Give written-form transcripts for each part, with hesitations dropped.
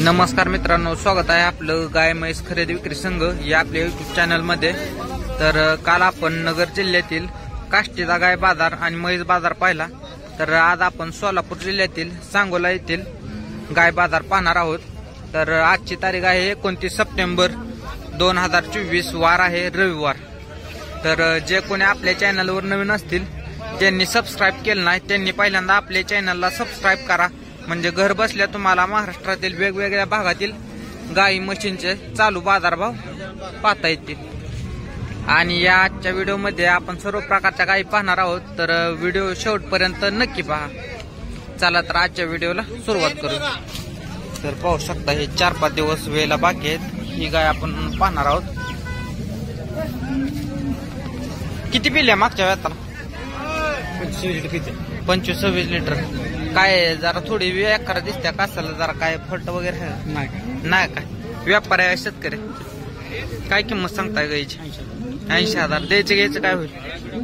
नमस्कार मित्रांनो, स्वागत आहे आपलं गाय म्हैस खरेदी विक्री संघ या आपल्या युट्यूब चॅनल मध्ये। तर काल आपण नगर जिल्ह्यातील काष्टीचा गाय बाजार आणि म्हैस बाजार पाहिला। तर आज आपण सोलापूर जिल्ह्यातील सांगोला येथील गाय बाजार पाहणार आहोत। तर आजची तारीख आहे 29 सप्टेंबर 2024, वार आहे रविवार। तर जे कोणी आपल्या चॅनलवर नवीन असतील त्यांनी सबस्क्राईब केलं नाही त्यांनी पहिल्यांदा आपल्या चॅनलला सबस्क्राईब करा, म्हणजे घर बसल्या तुम्हाला महाराष्ट्रातील वेगवेगळ्या भागातील गाई म्हशींचे चालू बाजारभाव पाहता येतील। आणि या आजच्या व्हिडिओमध्ये आपण सर्व प्रकारच्या गायी पाहणार आहोत, तर व्हिडिओ शेवटपर्यंत नक्की पहा। चला तर आजच्या व्हिडिओला सुरुवात करू। तर पाहू शकता हे 4-5 दिवस वेळेला बाकी आहेत। ही गाय आपण पाहणार आहोत। किती पिल्या मागच्या वेळाला? 25-26 लिटर। काय जरा थोडी व्यापार दिसत्या कासाला, जरा काय फट वगैरे नाही काय? व्यापार आहे शेतकरी। काय किंमत सांगताय गायची? 80,000 द्यायचे घ्यायचं काय होईल?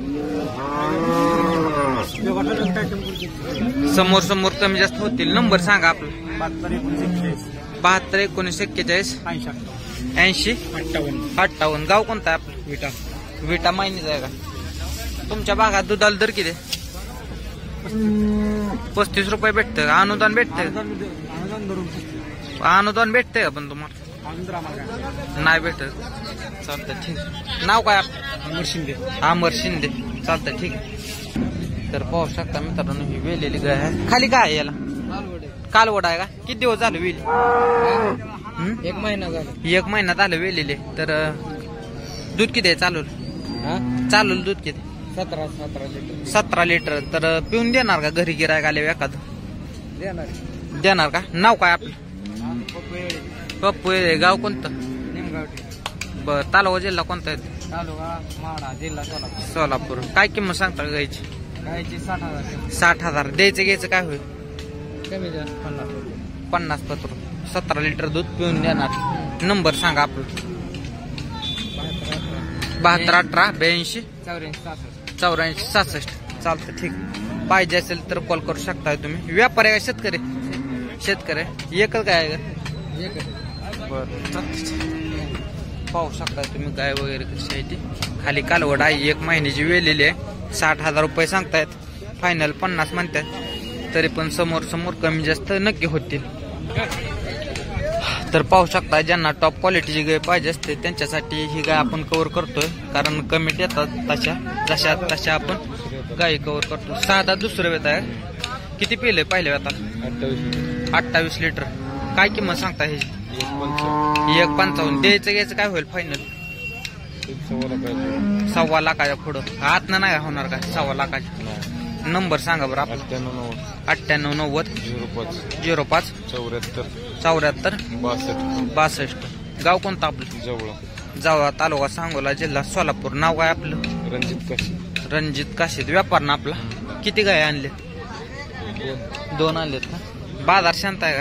समोर समोर कमी जास्त होतील। नंबर सांगा आपला। 72 19 41 80 58। गाव कोणता आहे आपलं? विटा मायनीच आहे का? तुमच्या भागात दुधाला दर किती? 35 रुपये भेटतं का? अनुदान भेटतं? अनुदान भेटतंय का पण तुम्हाला? नाही भेटत। चालतं ठीक। नाव काय आपलं? अमर शिंदे। चालतं ठीक आहे। तर पाहू शकता मित्रांनो ही वेलेली गाय आहे। खाली काय आहे याला? कालवड आहे का? किती दिवस झाले वेली? 1 महिना झाला। 1 महिना झालं वेलेले। तर दूध किती आहे चालू दूध किती? 17 लिटर। 17 लिटर। तर पिऊन देणार का घरी गिरायक आले एखादं? देणार का? नाव काय आपलं? पप्पू। गाव कोणतं? बर। तालुका जिल्हा कोणता आहे? तालुका माडा, जिल्हा सोलापूर। काय किंमत सांगता गायची? 60,000। 60,000 द्यायचं घ्यायचं काय होईल? कमी जास्त 50 पत्र। 17 लिटर दूध पिऊन देणार। नंबर सांगा आपलं। 72 18 82 84 66। चालतं ठीक। पाहिजे असेल तर कॉल करू शकता तुम्ही। व्यापारी आहे शेतकरी? शेतकरी एकच काय आहे का? बरं। पाहू शकता तुम्ही गाय वगैरे कशी आहे ती। खाली कालवड आहे, 1 महिन्याची वेलेली आहे। 60,000 रुपये सांगतायत, फायनल 50 म्हणतात। तरी पण समोर समोर कमी जास्त नक्की होतील। तर पाहू शकता ज्यांना टॉप क्वालिटीची गाय पाहिजे असते त्यांच्यासाठी ही गाय आपण कव्हर करतोय, कारण कमेंट येतात तशा आपण गाय कव्हर करतो। साधा दुसरं वेत आहे। किती पिले पहिल्या वेताला? 28 लिटर। काय किंमत सांगता हे? 1.55 द्यायचं घ्यायचं काय होईल फायनल? 1.25 लाखाच्या पुढं आतनं नाही होणार का? 1.25 लाखाच्या। नंबर सांगा बरं आपला। 98 90 05 74 62। गाव कोणतं आपलं? जावळा, तालुका सांगोला, जिल्हा सोलापूर। नाव काय आपलं? रणजित काशीद। व्यापार ना आपला? किती गाय आणले? 2 आणलेत का? बाजार शांत आहे का?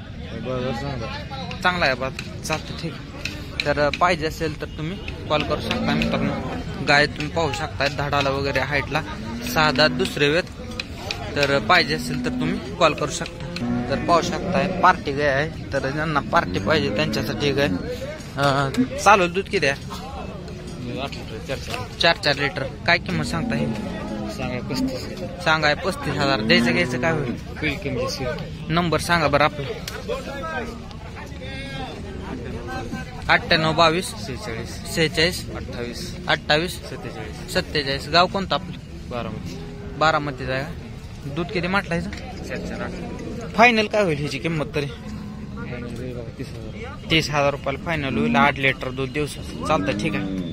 चांगला आहे बाजार। चालतं ठीक। तर पाहिजे असेल तर तुम्ही कॉल करू शकता मित्रांनो। गाय तुम्ही पाहू शकता धाडाला वगैरे हाईटला 6 दात दुसरे वेत। तर पाहिजे असेल तर तुम्ही कॉल करू शकता। तर पाहू शकताय पार्टी गाय आहे, तर ज्यांना पार्टी पाहिजे त्यांच्यासाठी गाय। चालू दूध किती आहे? 4 लिटर। काय किंमत सांगता हे? सांगाय 35,000 द्यायचं घ्यायचं काय होईल? नंबर सांगा बरं आपलं। 98 22 46 28 47। गाव कोणतं आपलं? बारामती जाय। दूध किती म्हटलं ह्याचं? फायनल काय होईल ह्याची किंमत तरी? 30,000 रुपयाला फायनल होईल। 8 लिटर दूध दिवसाचं। चालतं ठीक आहे।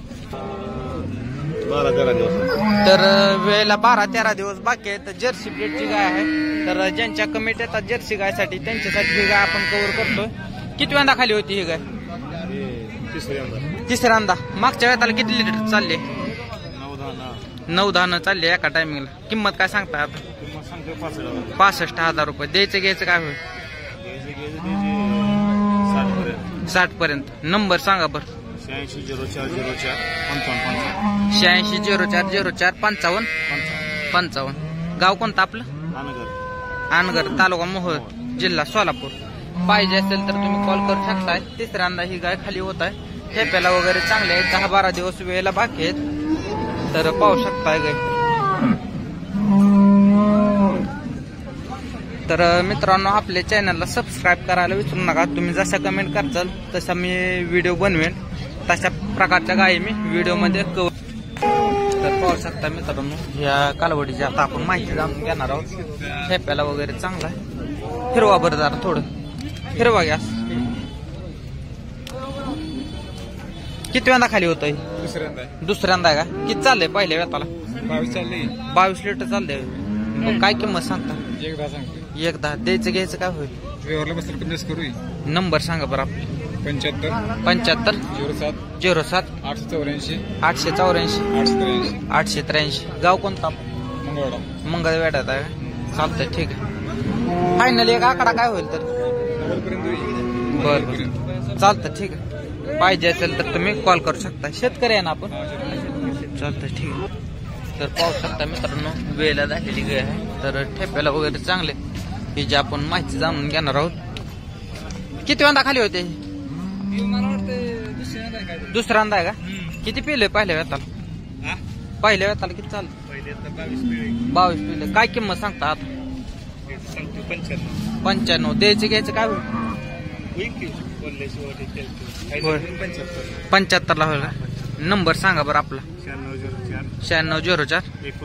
तर वेळेला 12-13 दिवस बाकी आहे। तर जर्सी ब्रीडची गाय आहे, तर ज्यांच्या कमेंट येतात जर्सी गायसाठी त्यांच्यासाठी ही गाय आपण कव्हर करतोय। किती वेळा खाली होती ही गाय? तिसऱ्यांदा। मागच्या वेळेला किती लिटर चालले? 9-10 चालले एका टायमिंगला। किंमत काय सांगता आता? 65,000 रुपये। द्यायचं घ्यायचं काय होईल? 60 पर्यंत। नंबर सांगा बरं। 86 04 04 55 55। गाव कोणतं आपलं? अनगर, अनगर, तालुका मोहोळ, जिल्हा सोलापूर। पाहिजे असेल तर तुम्ही कॉल करू शकताय. तिसऱ्यांदा ही गाय खाली होत आहे. ठेप्याला वगैरे चांगले आहेत. 10-12 दिवस वेळेला बाकी आहेत. तर पाहू शकताय गाय. तर मित्रांनो आपल्या चॅनलला सबस्क्राईब करायला विसरू नका. तुम्ही जशा कमेंट करताल तसा मी व्हिडिओ बनवेन. तशा प्रकारच्या गायी मी व्हिडिओमध्ये कवर. तर पाहू शकता मित्रांनो या कालवडीची आता आपण माहिती जाणून घेणार आहोत. ठेप्याला वगैरे चांगला आहे. फिरवा बरं जरा थोडं फिरवा गॅस. किती वेळा खाली होत? दुसऱ्यांदा आहे का? किती चाललंय पहिल्या वेताला? 22 लिटर चाललंय. काय किंमत सांगता? 1.10. द्यायचं घ्यायचं काय होईल? नंबर सांगा बरं आपला. 75 07 884 883. गाव कोणता? मंगळवेढ्यात आहे. चालतंय ठीक आहे. फायनल एक आकडा काय होईल तर? बरं चालतं ठीक आहे. पाहिजे असेल तर तुम्ही कॉल करू शकता. शेतकरी आहे ना आपण? चालतंय ठीक आहे. तर पाहू शकता मित्रांनो वेळेला झालेली गाय आहे. तर ठेप्याला वगैरे चांगले ही जी आपण माहिती जाणून घेणार आहोत. किती वेळा खाली होते? दुसऱ्यांदा आहे का? किती पिले पहिल्या वेताला? पहिल्या वेताला किती चाललं? 22 पिले. काय किंमत सांगता आता? 95. द्यायचं घ्यायचं काय होईल? 75 ला होईल का? नंबर सांगा बरं आपला. 9604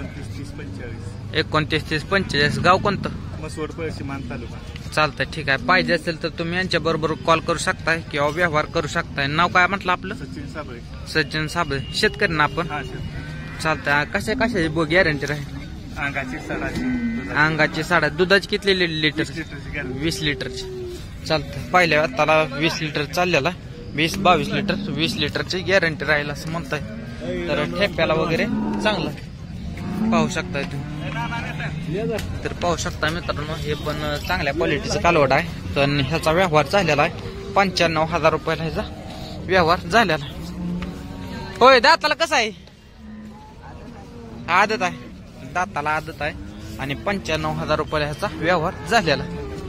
29 45. गाव कोणतं? मसवड पळशीमान तालुका. चालतंय ठीक आहे. पाहिजे असेल तर तुम्ही यांच्या बरोबर कॉल करू शकताय किंवा व्यवहार करू शकताय. नाव काय म्हटलं आपलं? सचिन साबळे. शेतकरी ना आपण? चालतंय. कशाची गॅरंटी राहील? अंगाची 7.5. दुधाची किती लिटर? 20 लिटरची. चालतंय. पहिल्या वेताला 20 लिटर चाललेला. 20-22 लिटर 20 लिटरची गॅरंटी राहील असं म्हणताय. तर ठेप्याला वगैरे चांगलं पाहू शकताय तुम्ही. तर पाहू शकता मित्रांनो हे पण चांगल्या क्वालिटीचं कालवड आहे. तर ह्याचा व्यवहार झालेला आहे. 95,000 रुपयाला ह्याचा व्यवहार झालेला. होय. दाताला कसं आहे? आदत आहे. दाताला आदत आहे आणि 95,000 रुपयाला ह्याचा व्यवहार झालेला.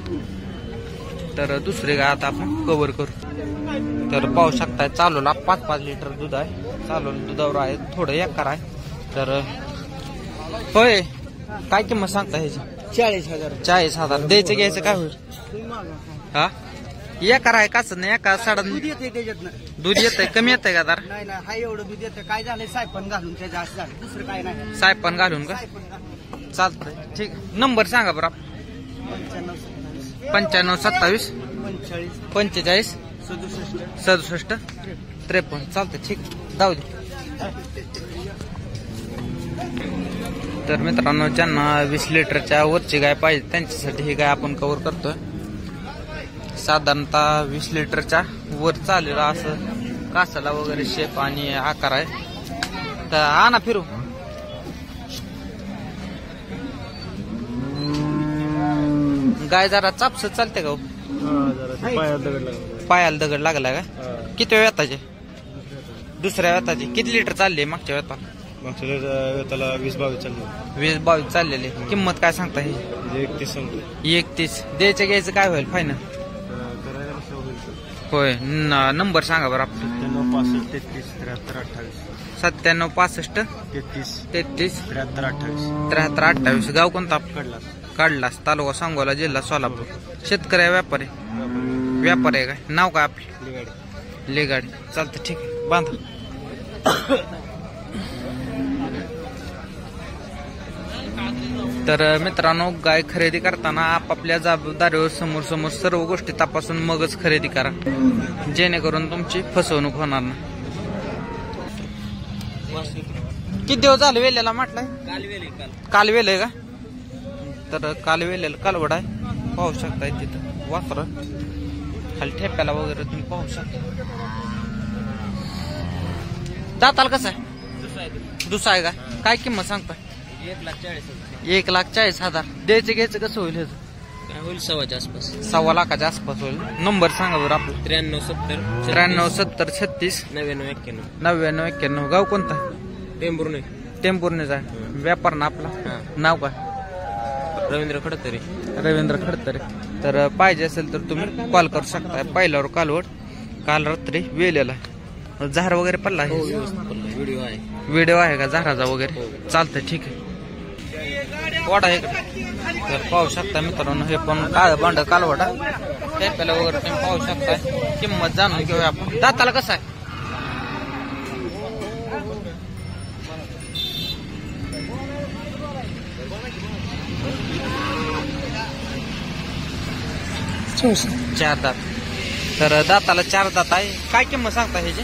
तर दुसरे गाय आता आपण कव्हर करू. तर पाहू शकताय चालूला 5-5 लिटर दूध आहे. चालूला दुधावर आहे. थोडं एकार आहे. तर होय काय किंमत सांगता ह्याची? 40,000. द्यायचं घ्यायचं काय होईल? हा एकार आहे काच नाही. एका 7.5 दूध येते त्याच्यातनं. दूध येतंय. कमी येतंय का जरा? नाही हा एवढं दूध येतं. काय झालंय सायपण घालून त्या जास्त झालं. दुसरं काय नाही. सायपण घालून का? चालतंय ठीक. नंबर सांगा बरं. 95 27 45 67 53. चालतंय ठीक. जाऊ दे. तर मित्रांनो ज्यांना 20 लिटरच्या वरची गाय पाहिजे त्यांच्यासाठी ही गाय आपण कव्हर करतोय. साधारणतः 20 लिटरच्या वर चालेला असं कासाला वगैरे शेप आणि आकार आहे. तर आणा फिरू. गाय जरा चापस चालते का? पायाला दगड लागला का? किती वेताचे? दुसऱ्या वेताचे. किती लिटर चालले मागच्या वेताला? मागच्या वेताला 20-22 चालले. 20-22 चाललेले. किंमत काय सांगता? ही 31 सांगतो. 31. द्यायचं घ्यायचं काय होईल फायनल? होय. नंबर सांगा बरं आपलं. 97 65 33 73 28 97 65 33 33 73 28. गाव कोणता? काढलास. तालुका सांगोला जिल्हा सोलापूर. शेतकरी व्यापारी आहे काय? नाव काय आपलं? लेगाडी. चालतं ठीक आहे. बांधा. तर मित्रांनो गाय खरेदी करताना आपापल्या जबाबदारीवर समोर सर्व गोष्टी तपासून मगच खरेदी करा. जेणेकरून तुमची फसवणूक होणार नाही. किती दिवस झाले वेलेला म्हटलंय? काल वेल आहे का? तर काल वेलेला कालवड आहे. पाहू शकताय तिथं वासर खाली ठेप्याला वगैरे तुम्ही पाहू शकता. दाताला कसं आहे? दुसरा आहे का? काय किंमत सांगता? 1,40,000. द्यायचं घ्यायचं कसं होईल? काय होईल? 1.25 आसपास. 1.25 लाखाच्या आसपास होईल. नंबर सांगा बरं आपलं. 93 70 36 99 91. 99 91. गाव कोणता? टेंभुर्णी. टेंभुर्णीचा आहे. व्यापार ना आपला? नाव काय? रवींद्र खडतरे. रवींद्र खडतरे. तर पाहिजे असेल तर तुम्ही कॉल करू शकता. पहिल्यावर कालवड, काल रात्री वेलेला. झार वगैरे पडला आहे, व्हिडिओ आहे का झाराचा वगैरे? चालतंय, ठीक आहे. वाडा आहे का? तर पाहू शकता मित्रांनो, हे पण काळ बांड कालवडा टेप्याला वगैरे तुम्ही पाहू शकता. किंमत जाणून घेऊया आपण. दाताला कसं आहे? चार दात. तर दाताला 4 दात आहे. काय किंमत सांगता ह्याची?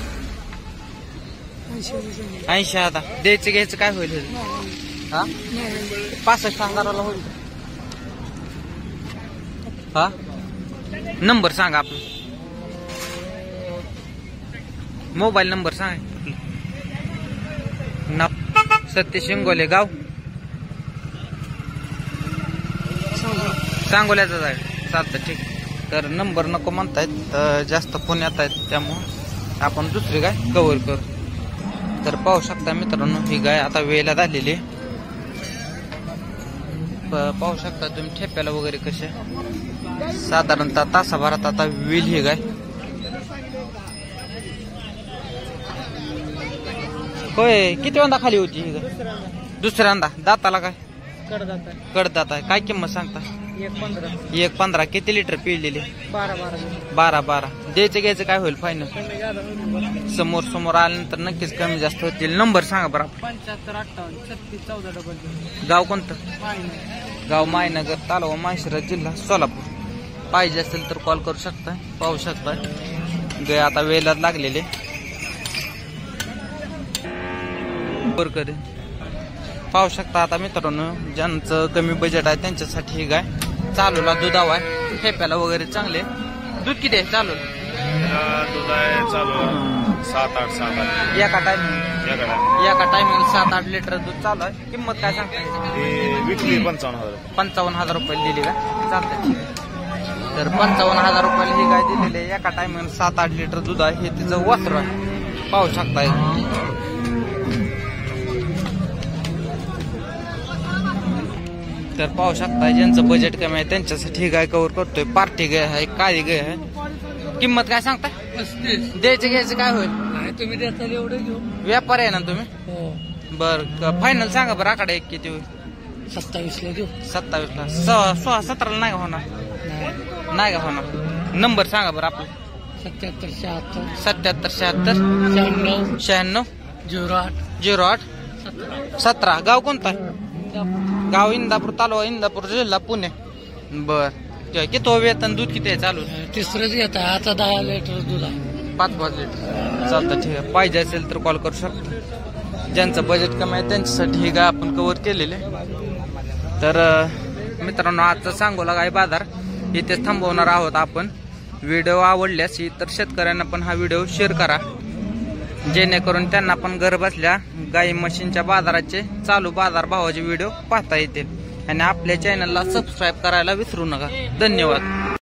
80,000. द्यायचं घ्यायचं काय होईल? हा, 65,000 होईल. हा, नंबर सांगा आपला, मोबाईल नंबर सांगा. सतीश शिंगोले, गाव सांगोल्याचाच आहे. चालतं, ठीक. तर नंबर नको म्हणतायत, जास्त फोन येत आहेत, त्यामुळं आपण दुसरी गाय कव्हर करू. तर पाहू शकता मित्रांनो, ही गाय आता वेळेला झालेली आहे. पाहू शकता तुम्ही ठेप्याला वगैरे कसे. साधारणतः तासाभरात आता वेल ही गाय. होय, किती वंदा खाली होती ही गाय? दुसऱ्यांदा. दाताला काय? कडदात आहे. काय किंमत सांगता? 1.15. किती लिटर पिळलेली? 12. द्यायचं घ्यायचं काय होईल फायनल? समोर आल्यानंतर नक्कीच कमी जास्त होतील. नंबर सांगा बरं. 75583614. गाव कोणतं? गाव मायनगर, तालुका माळशिरस, जिल्हा सोलापूर. पाहिजे असेल तर कॉल करू शकता. पाहू शकता गाय आता वेलात लागलेले. बरं, पाहू शकता आता मित्रांनो, ज्यांचं कमी बजेट आहे त्यांच्यासाठी ही गाय चालूला दुधाव आहे. ठेप्याला वगैरे चांगले. दूध किती आहे चालू? दूध आहे चालू 7-8. एका टायमिंग 7-8 लिटर दूध चालू आहे. किंमत काय सांगता? विकली 55,000. 55,000 रुपये दिली का? चालतं, ठीक आहे. तर 55,000 रुपयाला ही गाय दिलेली आहे. एका टायमिंग 7-8 लिटर दूध आहे. हे तिचं वासरू आहे. पाहू शकता. तर पाहू शकता, ज्यांचं बजेट कमी आहे त्यांच्यासाठी गाय कव्हर करतोय. पार्टी गाय आहे, काळी गाय आहे. किंमत काय सांगता? द्यायचं घ्यायचं काय होईल? तुम्ही देता एवढं घेऊ. व्यापारी आहे ना तुम्ही? बरं, फायनल सांगा बरं. आकडे किती होईल? 27ला देऊ. 27ला. 16-17ला नाही का होणार? नाही का होणार? नंबर सांगा बरं आपलं. 7776 96 08 17. गाव कोणता आहे? गाव इंदापूर, तालुका इंदापूर, जिल्हा पुणे. बर, किती वेतन? दूध किती आहे चालू? तिसरंच घेत आहे आता. 10 लिटर दूध आहे. 5 लिटर. चालतं, ठीक आहे. पाहिजे असेल तर कॉल करू शकतो. ज्यांचं बजेट कमी आहे त्यांच्यासाठी ही गाय आपण कव्हर केलेले. तर मित्रांनो, आजचा सांगोला गाय बाजार इथेच थांबवणार आहोत आपण. व्हिडिओ आवडल्यास इतर शेतकऱ्यांना पण हा व्हिडिओ शेअर करा, जेणेकरून त्यांना पण घर बसल्या गाई म्हशींच्या बाजाराचे चालू बाजार भावाचे व्हिडिओ पाहता येतील. आणि आपल्या चॅनलला सबस्क्राईब करायला विसरू नका. धन्यवाद.